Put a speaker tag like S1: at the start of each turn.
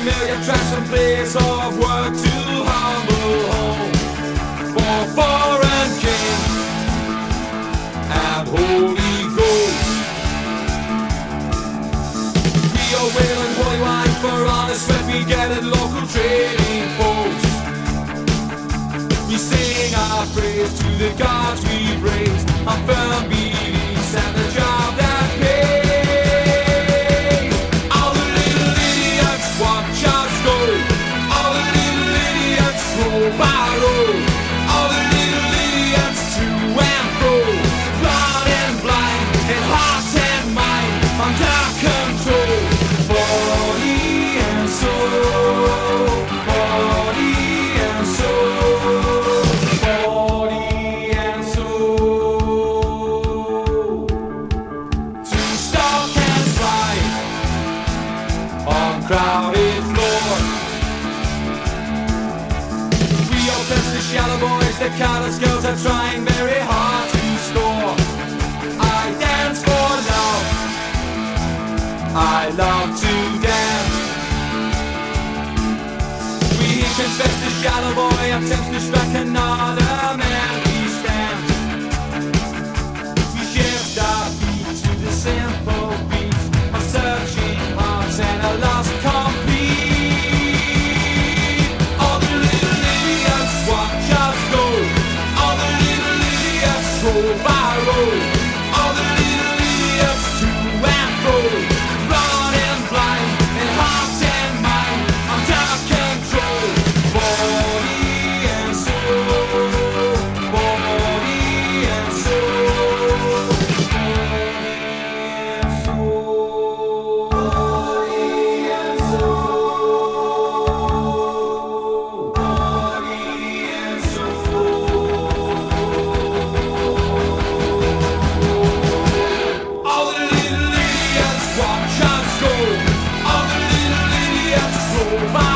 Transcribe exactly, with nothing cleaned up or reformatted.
S1: familiar tracks and place of work to humble home for foreign king and Holy Ghost. We are wailing holy wine for honest sweat we get at local trading posts. We sing our praise to the gods we've raised, our firm beliefs and the job that pays. All the little idiots watch us go, all the little idiots roll by roll, all the little idiots to and fro, blind and blind and heart and mind under control. Body and soul, body and soul, body and soul. To stalk and slide on crowded floors. We all test the shallow boys, the callous girls are trying very hard to score. I dance for love, I love to dance. We confess the shallow boy attempts to strike another man. We stand, we shift our feet to the simple beats of searching hearts and a lost complete. All the little idiots watch us go, all the little idiots roll by roll, all the little idiots to and fro, blind and blind and heart and mind under control. Body and soul, body and soul, body and soul, body and soul, body and soul. All the little idiots watch us go, all the little idiots roll by